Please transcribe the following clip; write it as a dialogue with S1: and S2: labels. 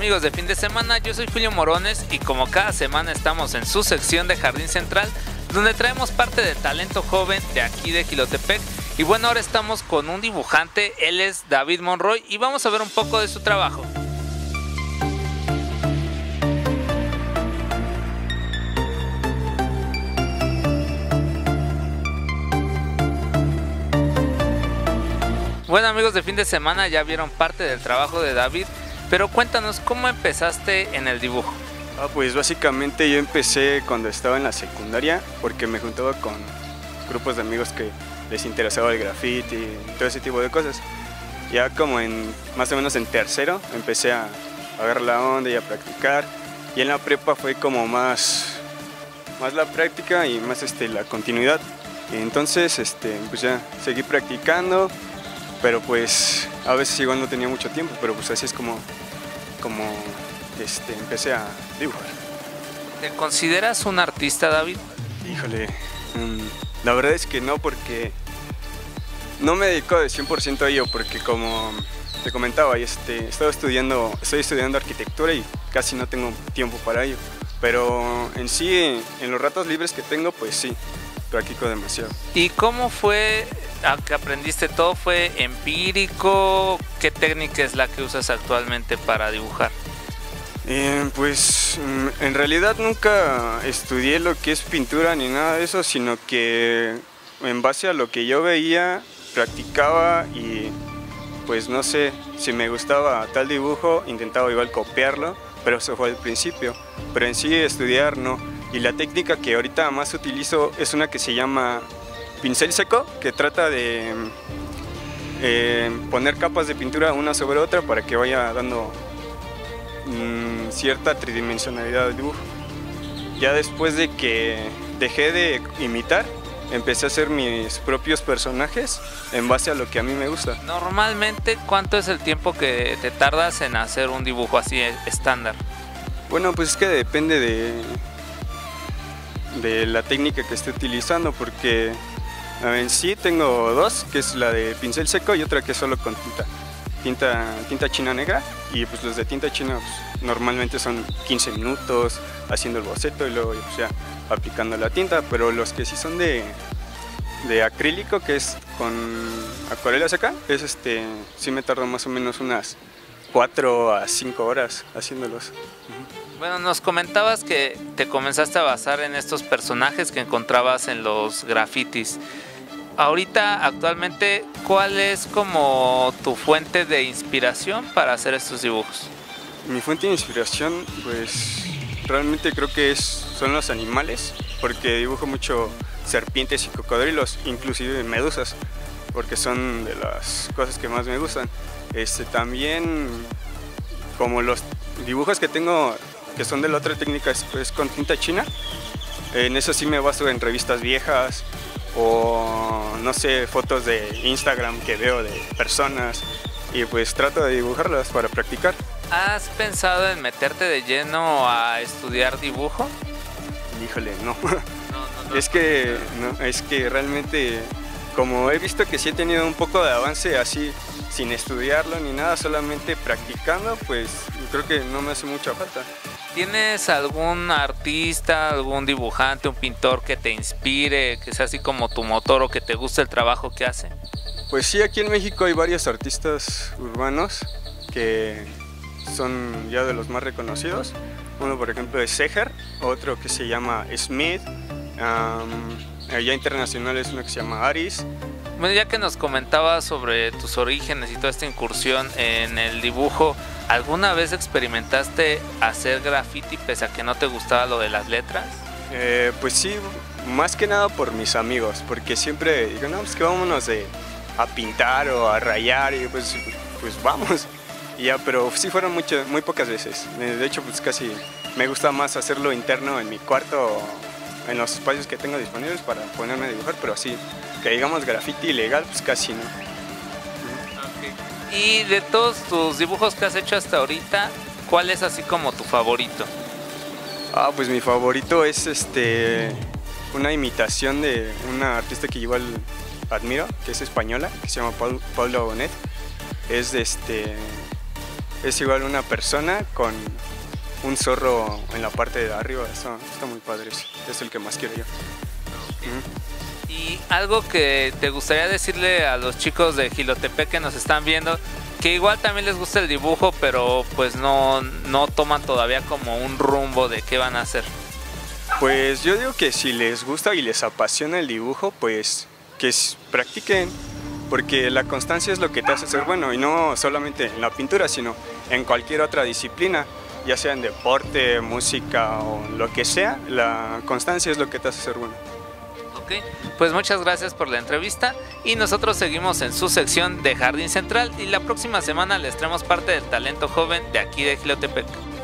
S1: amigos de Fin de Semana? Yo soy Julio Morones y como cada semana estamos en su sección de Jardín Central, donde traemos parte del talento joven de aquí de Jilotepec. Y bueno, ahora estamos con un dibujante, él es David Monroy y vamos a ver un poco de su trabajo. Bueno amigos de Fin de Semana, ya vieron parte del trabajo de David, pero cuéntanos, ¿cómo empezaste en el dibujo?
S2: Pues básicamente yo empecé cuando estaba en la secundaria porque me juntaba con grupos de amigos que les interesaba el graffiti y todo ese tipo de cosas. Ya como más o menos en tercero empecé a agarrar la onda y a practicar, y en la prepa fue como más la práctica y más la continuidad. Y entonces pues ya seguí practicando, pero pues a veces igual no tenía mucho tiempo, pero pues así es como empecé a dibujar.
S1: ¿Te consideras un artista, David?
S2: Híjole, la verdad es que no, porque no me dedico de 100% a ello, porque como te comentaba, estoy estudiando arquitectura y casi no tengo tiempo para ello, pero en sí, en los ratos libres que tengo, pues sí, practico demasiado.
S1: ¿Y cómo fue que aprendiste? ¿Todo fue empírico? ¿Qué técnica es la que usas actualmente para dibujar?
S2: Pues en realidad nunca estudié lo que es pintura ni nada de eso, sino que en base a lo que yo veía, practicaba y pues no sé, si me gustaba tal dibujo, intentaba igual copiarlo, pero eso fue al principio, pero en sí estudiar no. Y la técnica que ahorita más utilizo es una que se llama pincel seco, que trata de poner capas de pintura una sobre otra para que vaya dando cierta tridimensionalidad del dibujo. Ya después de que dejé de imitar, empecé a hacer mis propios personajes en base a lo que a mí me gusta.
S1: Normalmente, ¿cuánto es el tiempo que te tardas en hacer un dibujo así estándar?
S2: Bueno, pues es que depende de la técnica que esté utilizando, porque en sí tengo dos, que es la de pincel seco y otra que es solo con tinta china negra, y pues los de tinta china pues, normalmente son 15 minutos haciendo el boceto y luego pues, ya aplicando la tinta, pero los que sí son de acrílico, que es con acuarelas acá, sí me tardó más o menos unas 4 a 5 horas haciéndolos.
S1: Bueno, nos comentabas que te comenzaste a basar en estos personajes que encontrabas en los grafitis. Ahorita, actualmente, ¿cuál es como tu fuente de inspiración para hacer estos dibujos?
S2: Mi fuente de inspiración, pues realmente creo que son los animales, porque dibujo mucho serpientes y cocodrilos, inclusive medusas, porque son de las cosas que más me gustan. También, como los dibujos que tengo, que son de la otra técnica, es con tinta china, en eso sí me baso en revistas viejas o no sé, fotos de Instagram que veo de personas, y pues trato de dibujarlas para practicar.
S1: ¿Has pensado en meterte de lleno a estudiar dibujo?
S2: Híjole, no. Es que realmente, como he visto que sí he tenido un poco de avance así, sin estudiarlo ni nada, solamente practicando, pues creo que no me hace mucha falta.
S1: ¿Tienes algún artista, algún dibujante, un pintor que te inspire, que sea así como tu motor o que te guste el trabajo que hace?
S2: Pues sí, aquí en México hay varios artistas urbanos que son ya de los más reconocidos. Uno, por ejemplo, es Seger, otro que se llama Smith, allá internacional es uno que se llama Aris.
S1: Bueno, ya que nos comentabas sobre tus orígenes y toda esta incursión en el dibujo, ¿alguna vez experimentaste hacer graffiti pese a que no te gustaba lo de las letras?
S2: Pues sí, más que nada por mis amigos, porque siempre digo, no, pues que vámonos a pintar o a rayar, y pues vamos. Y ya, pero sí fueron muy pocas veces. De hecho, pues casi me gusta más hacerlo interno en mi cuarto, en los espacios que tengo disponibles para ponerme a dibujar, pero así, que digamos graffiti ilegal, pues casi no.
S1: Okay. Y de todos tus dibujos que has hecho hasta ahorita, ¿cuál es así como tu favorito?
S2: Pues mi favorito es una imitación de una artista que igual admiro, que es española, que se llama Paula Bonet. Es es igual una persona con un zorro en la parte de arriba. Eso está muy padre, es el que más quiero yo.
S1: Y algo que te gustaría decirle a los chicos de Jilotepec que nos están viendo, que igual también les gusta el dibujo, pero pues no toman todavía como un rumbo de qué van a hacer.
S2: Pues yo digo que si les gusta y les apasiona el dibujo, pues que practiquen, porque la constancia es lo que te hace ser bueno, y no solamente en la pintura, sino en cualquier otra disciplina, ya sea en deporte, música o lo que sea, la constancia es lo que te hace ser bueno.
S1: Ok, pues muchas gracias por la entrevista y nosotros seguimos en su sección de Jardín Central y la próxima semana les traemos parte del talento joven de aquí de Jilotepec.